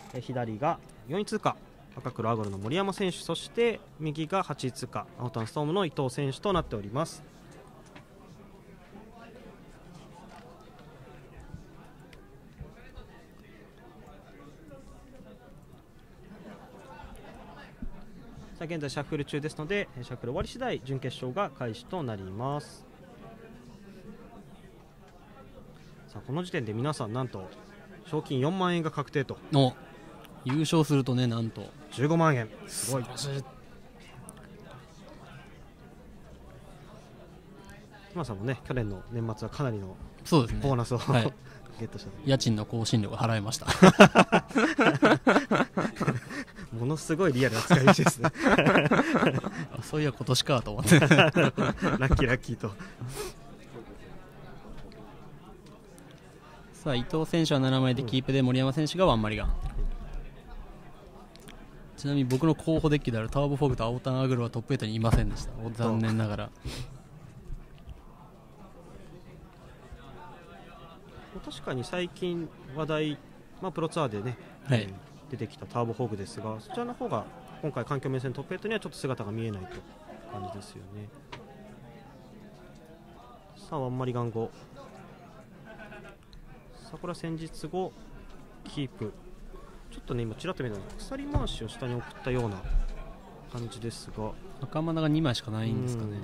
左が4位通過赤黒アゴルの森山選手、そして右が8位通過青タンストームの伊藤選手となっております。さあ現在シャッフル中ですのでシャッフル終わり次第準決勝が開始となります。さあこの時点で皆さんなんと賞金4万円が確定と。 優勝するとね、なんと 15万円、すごい。熊さんもね、去年の年末はかなりのそうですねボーナスを、 はい、 ゲットした。 家賃の更新料が払えましたものすごいリアルな使い道ですねそういや今年かと思ってラッキーラッキーと。 さあ伊藤選手は7枚でキープで、森山選手がワンマリガン、ちなみに僕の候補デッキであるターボフォグと青タンアグロはトップ8にいませんでした。残念ながら。 確かに最近話題、プロツアーでね、 はい出てきたターボフォグですが、そちらの方が今回環境面戦トップ8にはちょっと姿が見えないという感じですよね。さあワンマリガン後、さあこれは戦術後キープ、ちょっとね今ちらっと見たら鎖回しを下に送ったような感じですが、 赤マナが2枚しかないんですかね。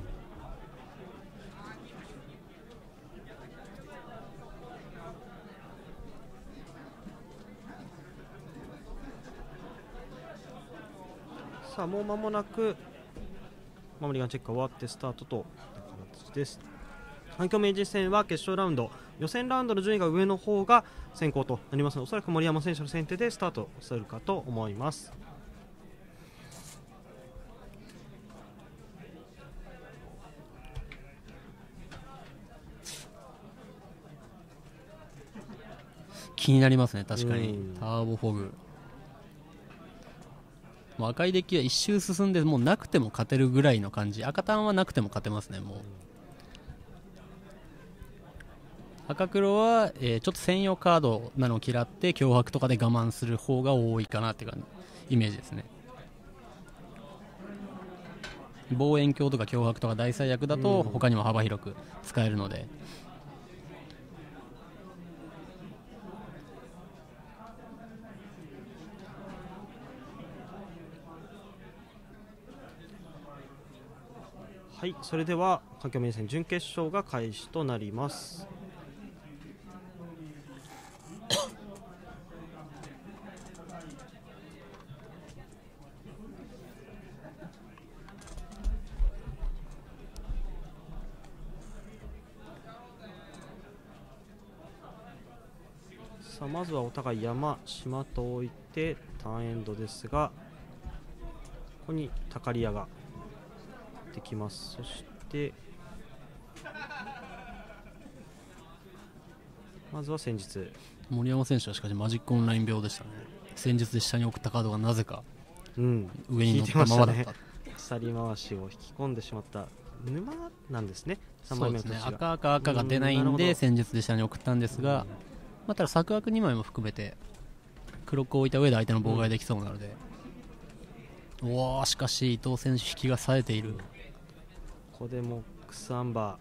さあもう間もなくマリガンチェックが終わってスタートという形です。環境名人戦は決勝ラウンド、予選ラウンドの順位が上の方が先行となりますので、おそらく森山選手の先手でスタートするかと思います。 気になりますね、確かにターボフォグ。もう赤いデッキは一周進んでもうなくても勝てるぐらいの感じ。赤タンはなくても勝てますね。もう赤黒は、ちょっと専用カードなのを嫌って脅迫とかで我慢する方が多いかなっていうイメージですね。望遠鏡とか脅迫とか大最悪だと他にも幅広く使えるので、 はい、それでは環境名人戦準決勝が開始となります。さあまずはお互い山島と置いてターンエンドですが、ここにタカリアができます。そしてまずは戦術、 森山選手はしかしマジックオンライン病でしたね。戦術で下に送ったカードがなぜか上に乗ったままだった。 鎖回しを引き込んでしまった沼なんですね。 そうですね、赤赤赤が出ないんで戦術で下に送ったんですが、ただ策悪2枚も含めて黒く置いた上で相手の妨害できそうなので、おお、しかし伊藤選手引きが冴えている。 ここでモックスアンバ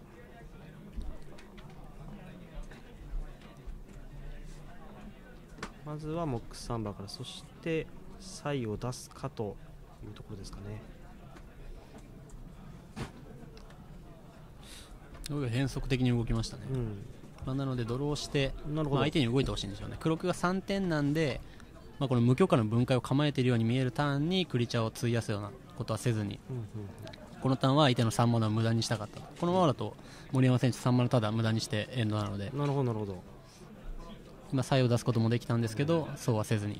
ー、まずはモックスアンバーから、そしてサイを出すかというところですかね。 変則的に動きましたね。なのでドローして、相手に動いてほしいんでしょうね。黒くが3点なんで、この無許可の分解を構えているように見えるターンにクリチャーを費やすようなことはせずに、このターンは相手の3マナを無駄にしたかった。このままだと森山選手3マナただ無駄にしてエンドなので、 なるほどなるほど。 今サイを出すこともできたんですけど、そうはせずに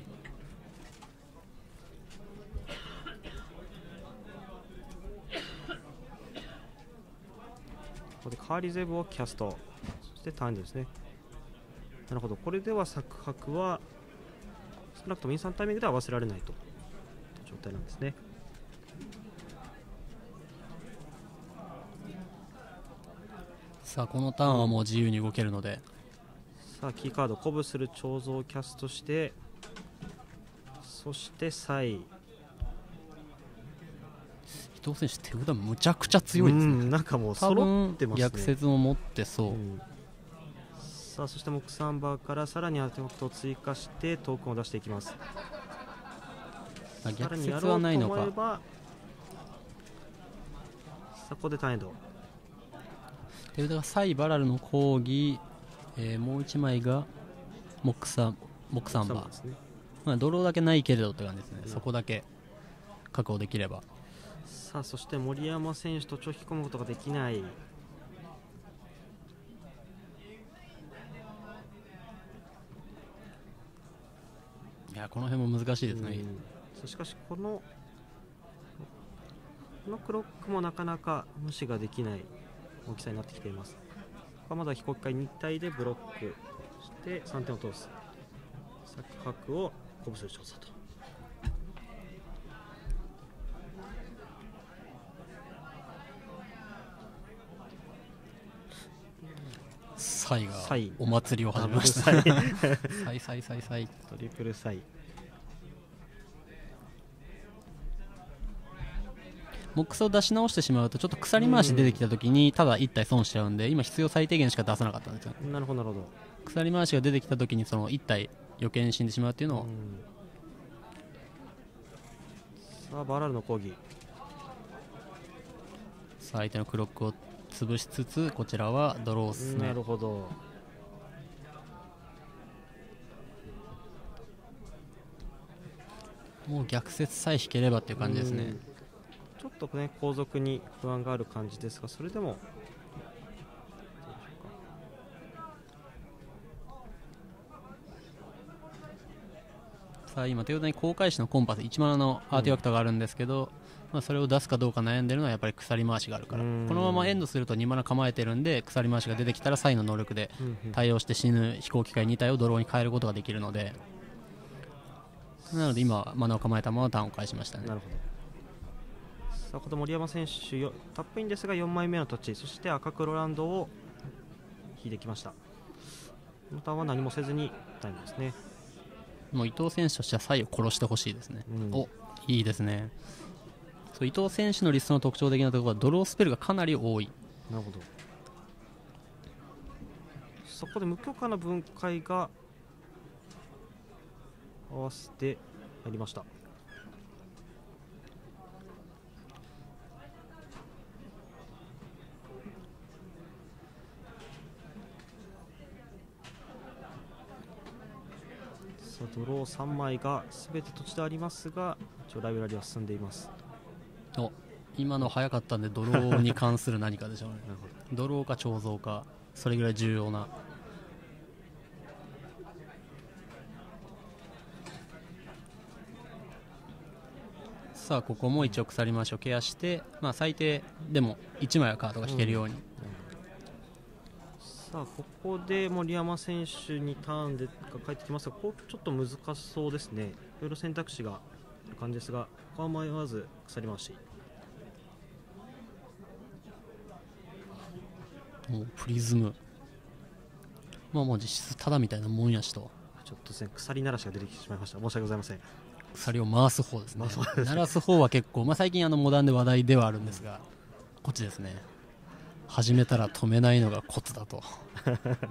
ここでカーリゼブをキャスト、そしてターンですね。なるほど、これではサクハクは少なくともインスタントタイミングでは合わせられないという状態なんですね。 さあこのターンはもう自由に動けるので、 さあキーカード鼓舞する彫像をキャストしてそしてサイ、 伊藤選手手札むちゃくちゃ強いですね。 なんかもう揃ってますね。 逆説も持ってそう、 さあそして木サンバーからさらにアーティファクトを追加してトークンを出していきます。 逆説はないのか。 そこでターンエンド、 手札がサイバラルの講義、もう1枚が木サンバーですね。ドローだけないけれどって感じですね、そこだけ確保できれば。 さあそして森山選手とちょ引き込むことができない。 いやこの辺も難しいですね。 しかしこのクロックもなかなか無視ができない大きさになってきています。ここはまだ非公開2体でブロックして3点を通す。サクハクを鼓舞する調査と。 サイがお祭りを始めました。サイトリプルサイ。 モックスを出し直してしまうとちょっと鎖回し出てきた時にただ1体損しちゃうんで、今必要最低限しか出さなかったんですよ。 なるほどなるほど。 鎖回しが出てきた時にその1体余計に死んでしまうっていうのを、 さあバラルの抗議。 さあ相手のクロックを潰しつつこちらはドロースね。 なるほど。 もう逆説さえ引ければっていう感じですね。 ちょっとね後続に不安がある感じですが、それでもさあ今手札に航海士のコンパス1マナのアーティファクトがあるんですけど、それを出すかどうか悩んでるのはやっぱり鎖回しがあるから、このままエンドすると2マナ構えてるんで鎖回しが出てきたらサイの能力で対応して死ぬ飛行機械2体をドローに変えることができるので、なので今マナを構えたままターンを返しましたね。 なるほど。さあこの森山選手タップインですが4枚目の土地、そして赤黒ランドを引いてきました。このターンは何もせずにタイムですね。 もう伊藤選手としてはサイを殺してほしいですね。おいいですね。そう伊藤選手のリストの特徴的なところはドロースペルがかなり多い。 なるほど。そこで無許可な分解が合わせて入りました。さあドロー3枚が全て土地でありますが、一応ライブラリは進んでいます。 お今の早かったんでドローに関する何かでしょうね。ドローか彫像か、それぐらい重要な。さあここも一応鎖回しをケアして、最低でも1枚はカードが引けるように、 さあここで森山選手にターンで返ってきますが、ここちょっと難しそうですね。いろいろ選択肢がある感じですが、ここは迷わず鎖回し。 もうプリズム、もう実質ただみたいなもんやしと。 ちょっとですね鎖鳴らしが出てきてしまいました。申し訳ございません。 鎖を回す方ですね。鳴らす方は結構、最近モダンで話題ではあるんですが、こっちですね。始めたら止めないのがコツだと。 なるほど。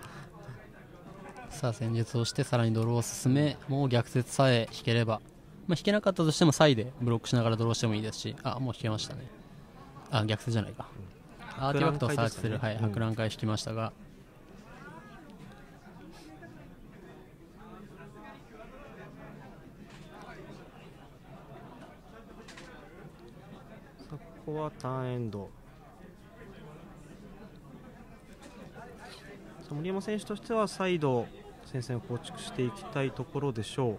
さあ戦術をしてさらにドローを進め、もう逆説さえ引ければ、引けなかったとしてもサイでブロックしながらドローしてもいいですし、もう引けましたね。逆説じゃないか、アーティファクトをサーチする、博覧会引きましたが、 ここはターンエンド。森山選手としては再度戦線を構築していきたいところでしょ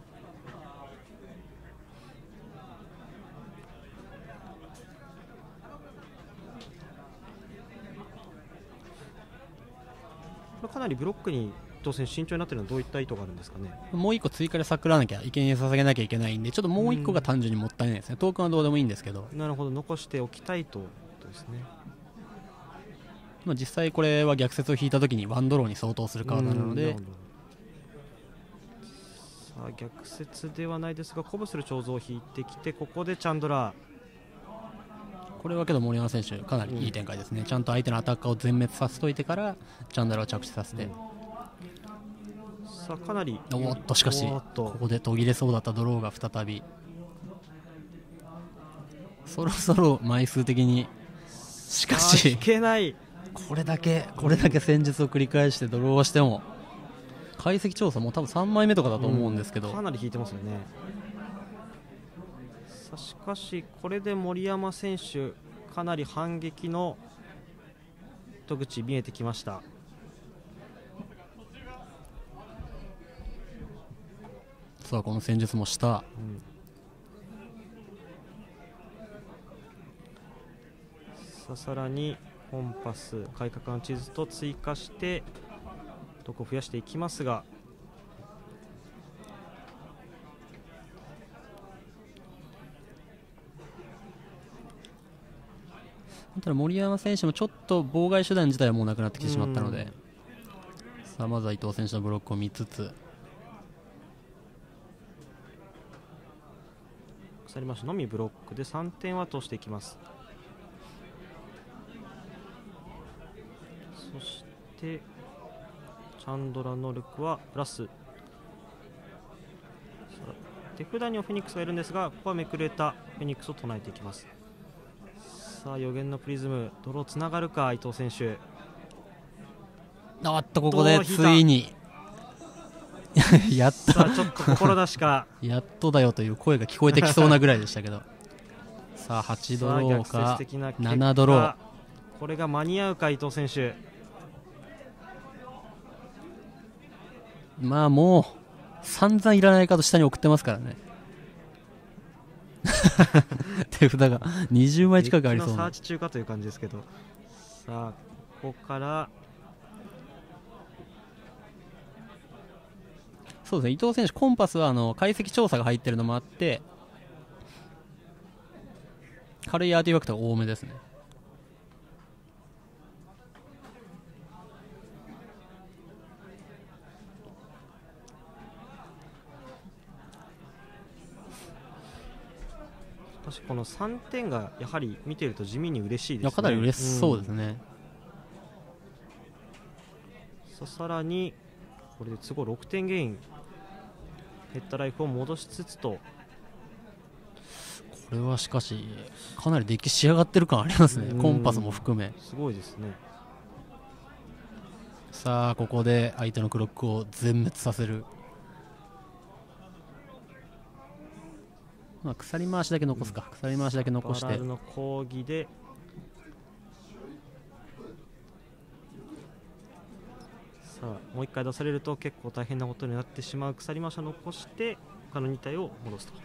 う。かなりブロックに伊藤選手慎重になっているのはどういった意図があるんですかね。 もう1個追加で作らなきゃいけない捧げなきゃいけないんで、ちょっともう1個が単純にもったいないですね。トークンはどうでもいいんですけど。 なるほど、残しておきたいということですね。 実際これは逆説を引いたときにワンドローに相当するカードなので、 さあ逆説ではないですが鼓舞する彫像を引いてきて、ここでチャンドラー。 これはけど森山選手かなりいい展開ですね、ちゃんと相手のアタッカーを全滅させといてからチャンドラーを着地させて、 さあかなりおっとしかしここで途切れそうだったドローが再び、そろそろ枚数的に、しかしいけない、 これだけ戦術を繰り返してドローしても解析調査も多分3枚目とかだと思うんですけど、 かなり引いてますよね。さあしかしこれで森山選手かなり反撃の糸口見えてきました。 さあこの戦術もした、 さあさらにコンパス改革の地図と追加してどこ増やしていきますが、 ただ森山選手もちょっと妨害手段自体はもうなくなってきてしまったので、さあまずは伊藤選手のブロックを見つつ、 鎖回しのみブロックで3点は通していきます。そしてチャンドラのルクはプラス、手札にはフェニックスがいるんですが、ここはめくれたフェニックスを唱えていきます。さあ予言のプリズム、ドローつながるか伊藤選手。 あっとここでついにやっとさあちょっと心出しかやっとだよという声が聞こえてきそうなぐらいでしたけどさあ8ドローか7ドロー、 これが間に合うか伊藤選手。 まあもう散々いらないカード下に送ってますからね手札が20枚近くありそうなサーチ中かという感じですけど、さあここからそうですね、伊藤選手コンパスは解析調査が入ってるのもあって軽いアーティファクトが多めですね。 私この3点がやはり見てると地味に嬉しいですね。 かなり嬉しそうですね、 さらにこれで都合6点ゲイン、ヘッドライフを戻しつつと、 これはしかしかなりデッキ仕上がってる感ありますね、コンパスも含めすごいですね。 さあここで相手のクロックを全滅させる、まあ、鎖回しだけ残すか、鎖回しだけ残して、 バラルの抗議でさあもう1回出されると結構大変なことになってしまう。鎖回しを残して他の2体を戻すと。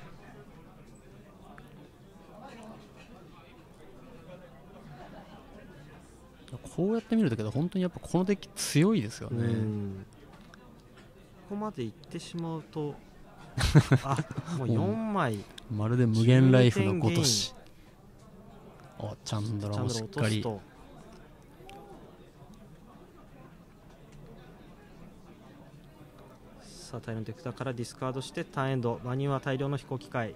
こうやって見るとけど本当にやっぱこのデッキ強いですよね。 ここまでいってしまうとあもう4枚まるで無限ライフのごとし、チャンドラもしっかり、 さあ大量の手札からディスカードしてターンエンド、場には大量の飛行機械。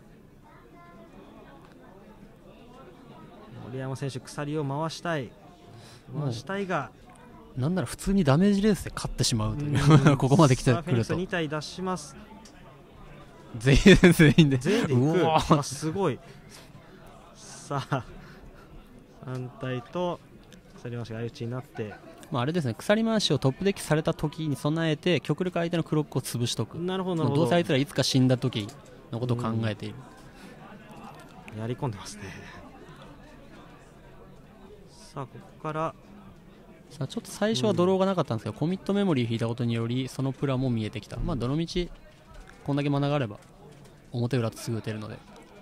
森山選手鎖を回したいが、 なんなら普通にダメージレースで勝ってしまうというここまで来てくると。 フェニックス2体出します。 全員でいくすごい。さあ3体と鎖回しが相打ちになって、 あれですね、鎖回しをトップデッキされた時に備えて極力相手のクロックを潰しとく。 なるほどどうせあいつらいつか死んだ時のことを考えている。 やり込んでますね。さあここからさあちょっと最初はドローがなかったんですけど、コミットメモリー引いたことによりそのプラも見えてきた。まあどのみちこんだけマナがあれば表裏とすぐ打てるので、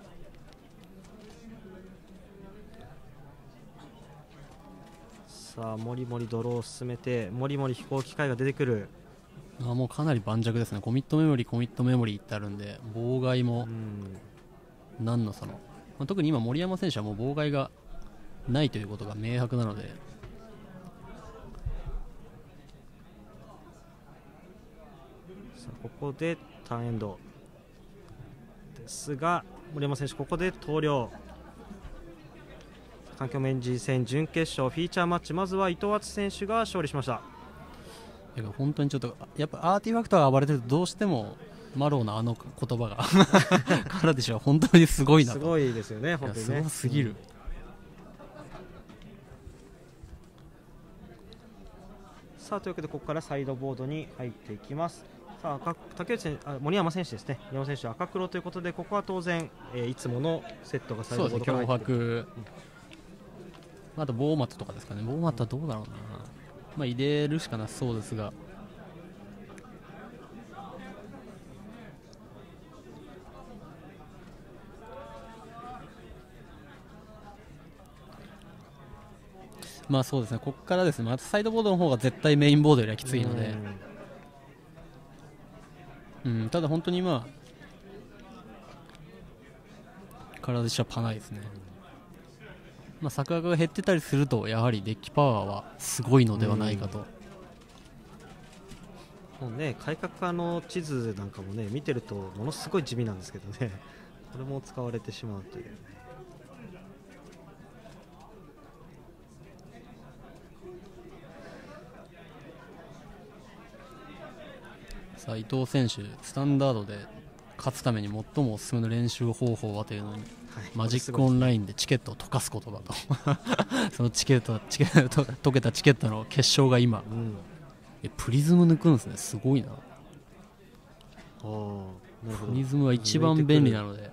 さあもりもりドローを進めてもりもり飛行機械が出てくる。 もうかなり盤石ですね。コミットメモリーってあるんで妨害も何のその、特に今森山選手はもう妨害がないということが明白なので、 さあここでターンエンドですが、森山選手ここで投了。環境メンジ戦準決勝フィーチャーマッチ、まずは伊藤敦選手が勝利しました。 本当にちょっとやっぱアーティファクトが暴れてるとどうしてもマローのあの言葉がからでしょ。本当にすごいなと。 すごいですよね、本当にね。 すごすぎる、 さあというわけでここからサイドボードに入っていきます。さあ竹内選手、森山選手ですね。森山選手は赤黒ということで、ここは当然、いつものセットがサイドボードから入ってくる。 あとボーマットとかですかね。ボーマットはどうだろうな、入れるしかなさそうですが、そうですね。ここからですね、またサイドボードの方が絶対メインボードよりはきついので、ただ本当に今体しゃパないですね。作画が減ってたりするとやはりデッキパワーはすごいのではないかと。 もうね、改革の地図なんかもね見てるとものすごい地味なんですけどね、これも使われてしまうという。 さあ伊藤選手、スタンダードで勝つために最もおすすめの練習方法はというのに、マジックオンラインでチケットを溶かすことだとその溶けたチケットの結晶が今、プリズム抜くんですね。すごいな。プリズムは一番便利なので、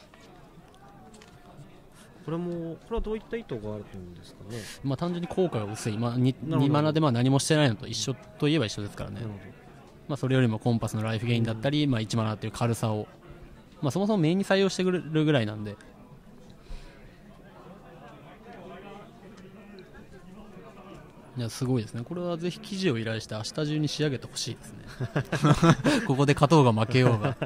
これはどういった意図があるんですかね。 単純に効果が薄い、2マナで何もしてないのと一緒といえば一緒ですからね。それよりもコンパスのライフゲインだったり、1マナっていう軽さを、そもそもメインに採用してくるぐらいなんで、いやすごいですね。これはぜひ記事を依頼して明日中に仕上げてほしいですねここで勝とうが負けようが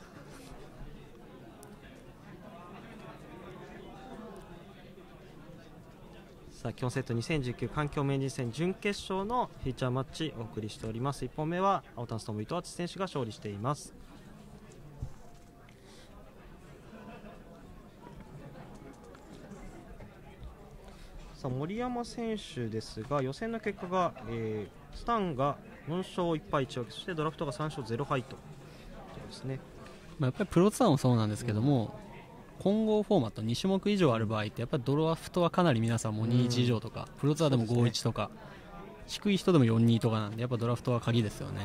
さあキョンセット2019環境名人戦準決勝のフィーチャーマッチお送りしております。1本目は青タンストーム伊藤敦選手が勝利しています。さあ森山選手ですが、予選の結果が、スタンが4勝1敗1分け、そしてドラフトが3勝0敗とですね。 やっぱりプロツアーもそうなんですけども、混合フォーマット2種目以上ある場合ってやっぱりドラフトはかなり皆さんも2-1以上とか、プロツアーでも5-1とか、低い人でも4-2とかなんで、やっぱドラフトは鍵ですよね。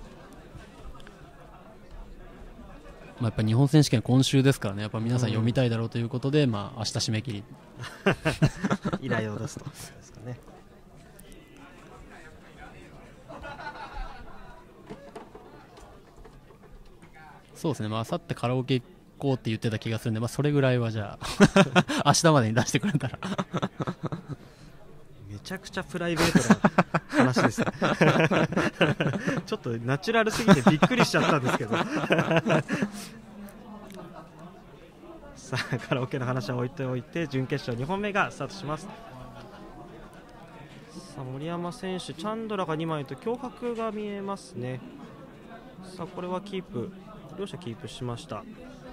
やっぱ日本選手権今週ですからね、やっぱ皆さん読みたいだろうということで、明日締め切り依頼を出すとですかね。 そうですね、明後日カラオケ行こうって言ってた気がするんで、それぐらいはじゃあ明日までに出してくれたらめちゃくちゃプライベートな話ですねちょっとナチュラルすぎてびっくりしちゃったんですけどさあカラオケの話は置いておいて、準決勝2本目がスタートします。さあ森山選手、チャンドラが2枚と脅迫が見えますね。さあこれはキープ、両者キープしました。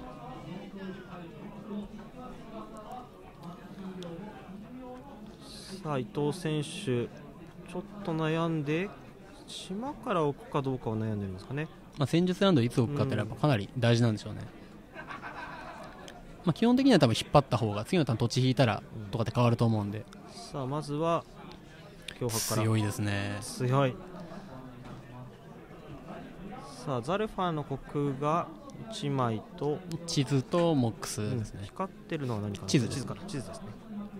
さあ伊藤選手ちょっと悩んで、島から置くかどうかを悩んでるんですかね。 戦術ラウンドいつ置くかってやっぱかなり大事なんでしょうね。基本的には多分引っ張った方が次のターン土地引いたらとかって変わると思うんで、 さあまずは脅迫から強いですね。 強い。さあザルファーの国が1枚と地図とモックスですね。 光ってるのは何かな。 地図ですね。 地図ですね。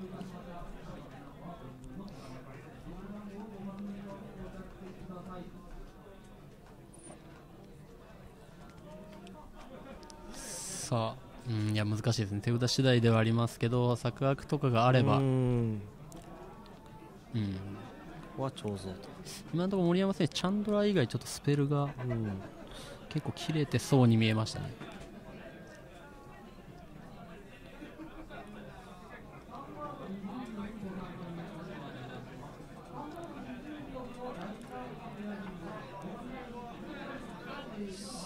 さあいや難しいですね。手札次第ではありますけど、策略とかがあれば、ここは彫像と。 今のところ森山選手チャンドラ以外ちょっとスペルが結構切れてそうに見えましたね。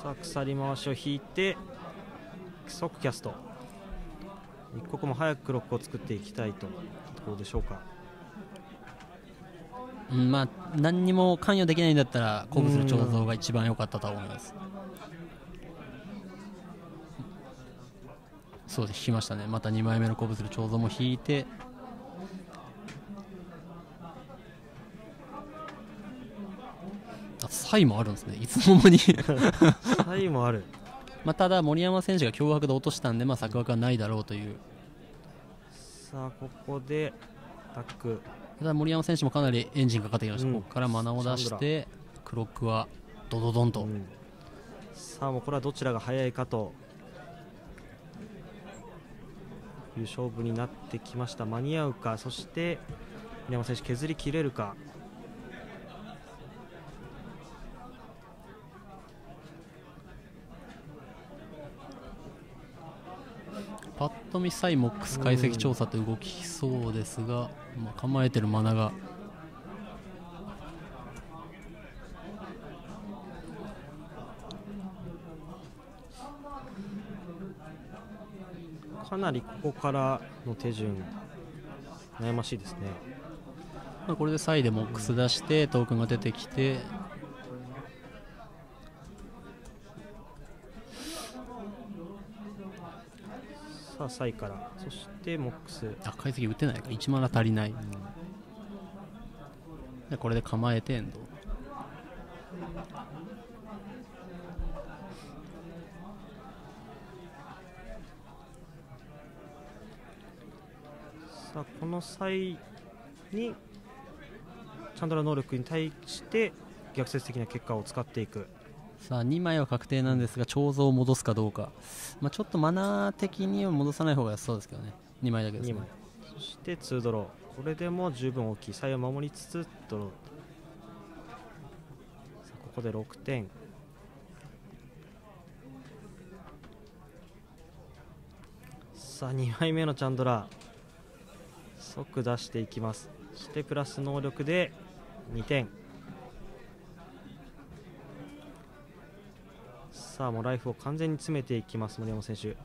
さあ鎖回しを引いて即キャスト、一刻も早くクロックを作っていきたいというところでしょうか。 まあ何にも関与できないんだったら鼓舞する彫像が一番良かったとは思います。そうです、引きましたね。また2枚目の鼓舞する彫像も引いて、サイもあるんですね、いつの間にサイもあるただ森山選手が強迫で落としたんで、策枠はないだろうという。 さあここでタック、 ただ森山選手もかなりエンジンかかってきました、ここからマナを出してクロックはドドドンと、 さあもうこれはどちらが速いかという勝負になってきました。間に合うか、そして森山選手削りきれるか。 パッと見サイモックス解析調査と動きそうですが、構えてるマナがかなりここからの手順悩ましいですね。 これでサイでモックス出してトークンが出てきて、 さあサイから、そしてモックス、 解析打てないか、1マナ足りない、でこれで構えてエンド。 さあこの際にチャンドラ能力に対して逆説的な結果を使っていく。 さあ2枚は確定なんですが彫像を戻すかどうか、ちょっとマナー的には戻さない方が良さそうですけどね。2枚だけですね。2枚、 そして2ドロー、これでも十分大きい。サイを守りつつドロー。さあここで6点。さあ2枚目のチャンドラ即出していきます。そしてプラス能力で2点。さあもうライフを完全に詰めていきます森山選手。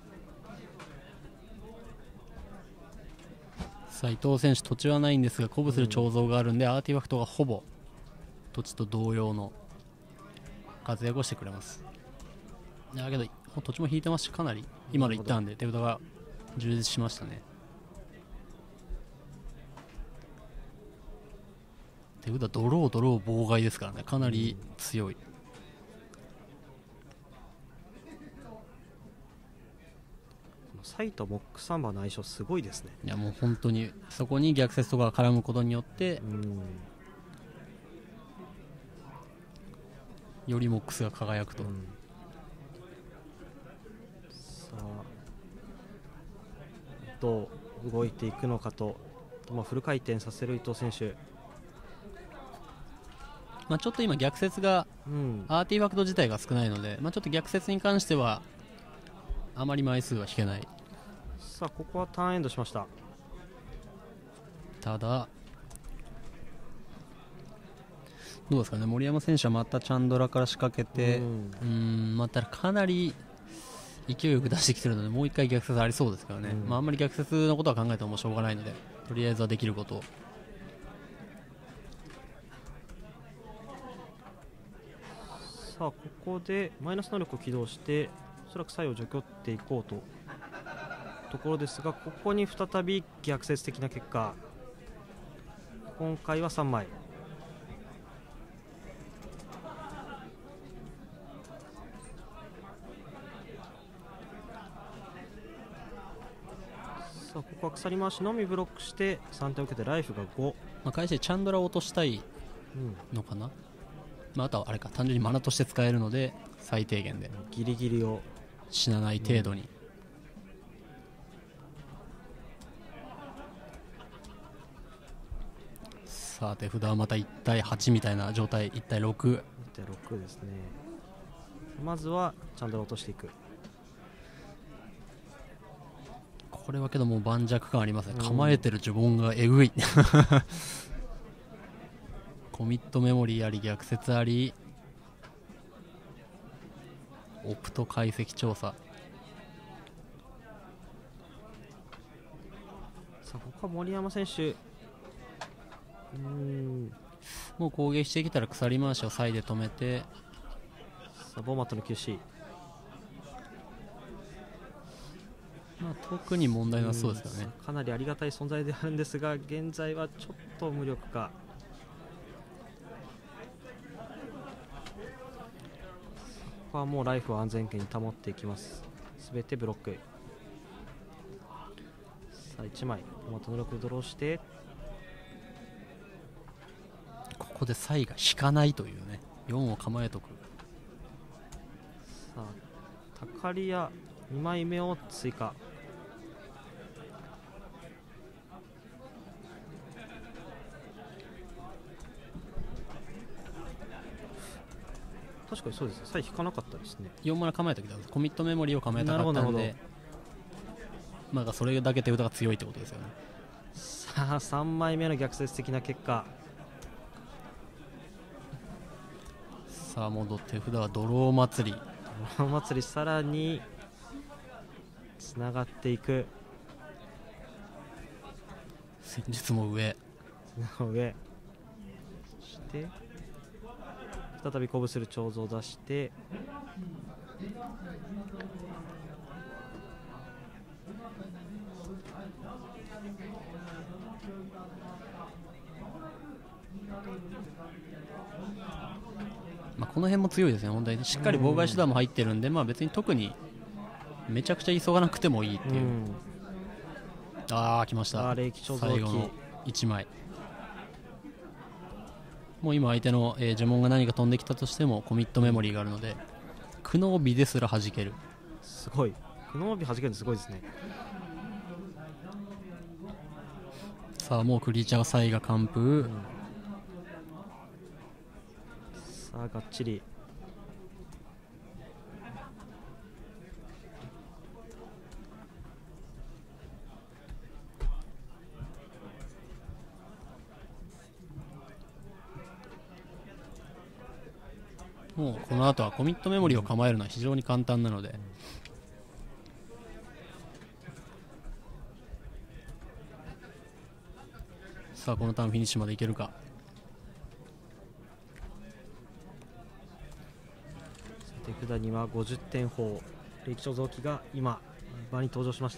さあ伊藤選手土地はないんですが鼓舞する彫像があるんで、アーティファクトがほぼ土地と同様の活躍をしてくれます。だけど土地も引いてますし、かなり今の一ターンで手札が充実しましたね。手札ドロー妨害ですからね、かなり強い。 サイとモックサンバーの相性すごいですね。 いやもう本当にそこに逆説とかが絡むことによってよりモックスが輝くと。 さあどう動いていくのかと、フル回転させる伊藤選手。 ちょっと今逆説が、アーティファクト自体が少ないので、ちょっと逆説に関してはあまり枚数は引けない。 さあここはターンエンドしました。 ただどうですかね、森山選手はまたチャンドラから仕掛けて、ただかなり勢いよく出してきてるので、もう一回逆説ありそうですからね。あんまり逆説のことは考えてもしょうがないので、とりあえずはできることを。 さあここでマイナス能力を起動しておそらくサイを除去っていこうとところですが、ここに再び逆説的な結果。今回は3枚。さあここは鎖回しのみブロックして3点を受けてライフが5。 返してチャンドラを落としたいのかな。あとはあれか、単純にマナとして使えるので最低限でギリギリを死なない程度に、さあ手札はまた1対8みたいな状態。1対6、1 対6ですね。まずはチャンドラ落としていく。 これはけどもう盤石感ありますね。構えてる呪文がえぐいコミットメモリーあり逆説あり、 オプト解析調査。 さあここは森山選手、 もう攻撃してきたら鎖回しをサイで止めて、 さあボーマットの QC、 特に問題なさそうですよね。 かなりありがたい存在であるんですが、現在はちょっと無力か。ここはもうライフを安全圏に保っていきます。すべてブロック。さあ1枚ボーマットの6ドローして、 ここでサイが引かないというね、4を構えとく。 さあタカリア2枚目を追加。確かにそうですね、サイ引かなかったですね。 4マナ構えた時だとコミットメモリーを構えたかったんで、それだけ手札が強いってことですよね。 さあ3枚目の逆説的な結果。 さあ戻って手札はドロー祭り。 ドロー祭り、さらにつながっていく。 戦術も上。 そして再び鼓舞する彫像を出して、 この辺も強いですね。本当にしっかり妨害手段も入ってるんで、別に特にめちゃくちゃ急がなくてもいいっていう。来ました。最後の1枚。もう今相手の、呪文が何か飛んできたとしてもコミットメモリーがあるので、苦悩美ですら弾ける。 すごい。苦悩美弾けるのすごいですね。 さあもうクリーチャーがサイが完封。 さあがっちり。 もうこの後はコミットメモリーを構えるのは非常に簡単なので、さあこのターンフィニッシュまでいけるか。 手札には50点砲霊気彫像機が今場に登場しました。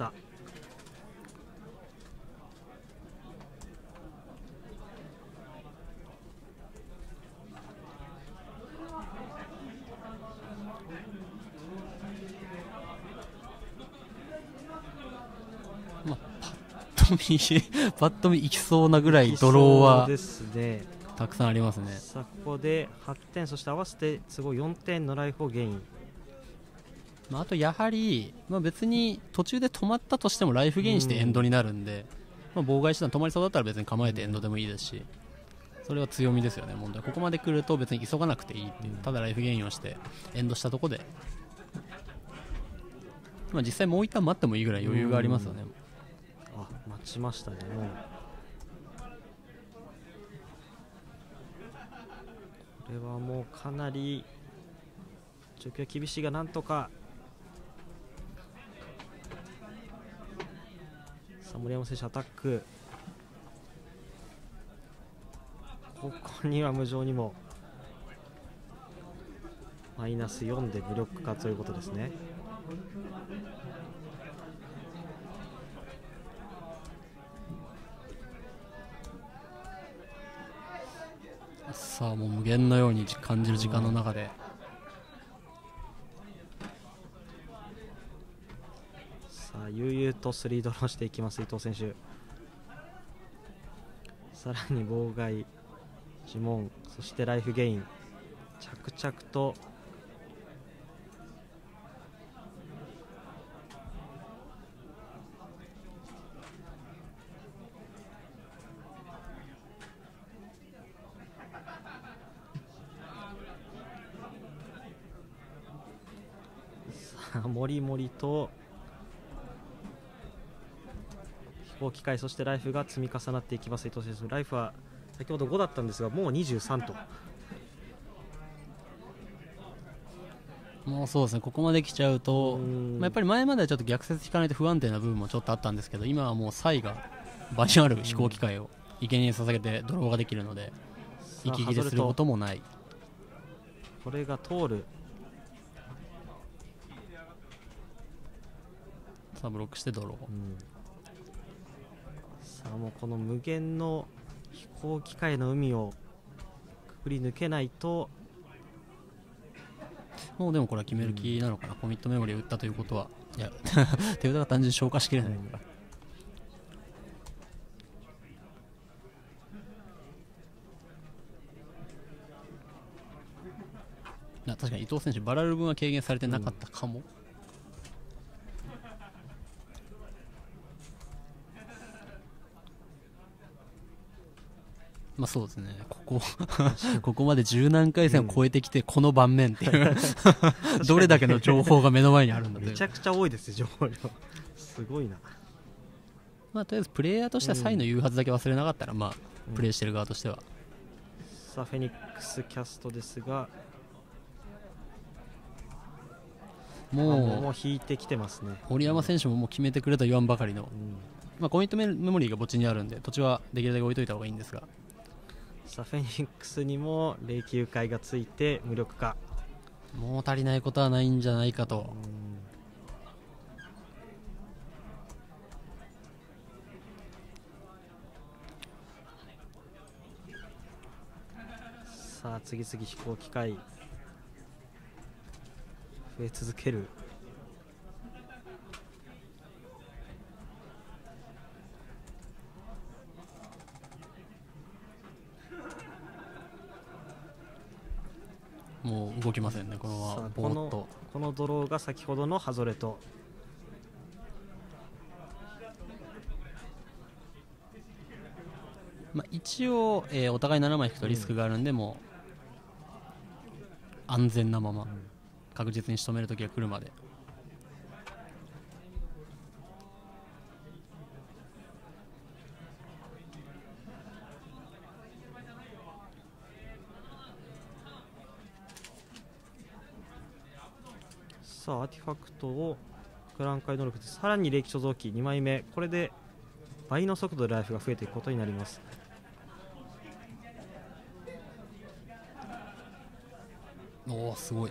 パッと見いきそうなぐらいドローはたくさんありますね。 さあここで8点、そして合わせて都合4点のライフをゲイン。 あとやはり、別に途中で止まったとしてもライフゲインしてエンドになるんで、妨害手段止まりそうだったら別に構えてエンドでもいいですし、それは強みですよね。問題ここまで来ると別に急がなくていいっていう、ただライフゲインをしてエンドしたところで、実際もう一旦待ってもいいぐらい余裕がありますよね。 待ちましたね。これはもうかなり状況厳しいが、なんとか。さあ森山選手アタック。ここには無情にもマイナス4で無力化ということですね。 さあもう無限のように感じる時間の中で、 さあ悠々と3ドローしていきます伊藤選手。さらに妨害、呪文、そしてライフゲイン、着々ともりもりと飛行機械、そしてライフが積み重なっていきます伊藤選手。ライフは先ほど5だったんですがもう23と。 もうそうですね、ここまで来ちゃうと、やっぱり前まではちょっと逆説引かないと不安定な部分もちょっとあったんですけど、今はもうサイが場にある飛行機会を生贄に捧げてドローができるので、息切れすることもない。 これが通る。 さあブロックしてドロー、 さあもうこの無限の飛行機界の海をくぐり抜けないと。 もうでもこれは決める気なのかな、コミットメモリーを打ったということは。いや手札が単純に消化しきれないから、確かに伊藤選手バラル分は軽減されてなかったかも、まあそうですね、ここまで十何回戦を超えてきてこの盤面っていうどれだけの情報が目の前にあるんだという。 めちゃくちゃ多いですよ、情報量。すごいな。 まあとりあえずプレイヤーとしてはサイの言うはずだけ忘れなかったら、まあプレイしてる側としては。 さあフェニックスキャストですが、もう引いてきてますね。 堀山選手ももう決めてくれと言わんばかりの、まあコミットメモリーが墓地にあるんで土地はできるだけ置いといた方がいいんですが、 さあフェニックスにも霊柩会がついて無力化。 もう足りないことはないんじゃないかと。 さあ次々飛行機会増え続ける。 もう動きませんね、このボーっと。 このドローが先ほどのハゾレと。 まあ、一応、お互い7枚引くとリスクがあるんで、もう安全なまま確実に仕留めるときが来るまで。 さあアーティファクトを博覧会能力でさらに霊気貯蔵機2枚目、これで倍の速度でライフが増えていくことになります。 おおすごい。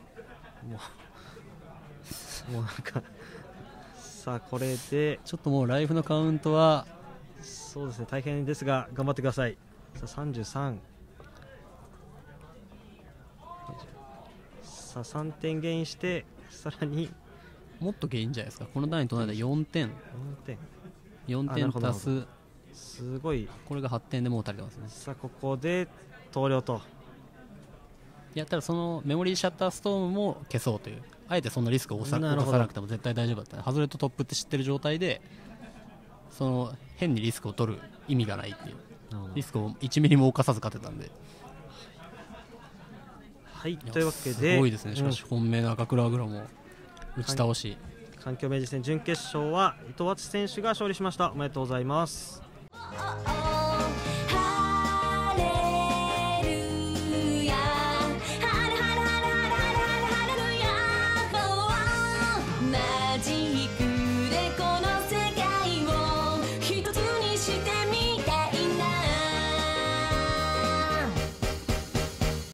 もうなんかさあこれでちょっともうライフのカウントはそうですね、大変ですが頑張ってください。さあ33、さあ3点ゲインしてさらにもっとゲインじゃないですか。この段にとなったら4点足す、 すごい、 これが8点でもう足りてますね。 さあここで投了と。 いやただそのメモリーシャッターストームも消そうという、あえてそんなリスクを起こさなくても絶対大丈夫だった、ね、ハズレとトップって知ってる状態でその変にリスクを取る意味がないっていう、リスクを1ミリも犯さず勝てたんで。 はい、というわけですごいですね。しかし本命の赤倉グロも打ち倒し、 環境明治戦準決勝は伊藤敦選手が勝利しました。おめでとうございます。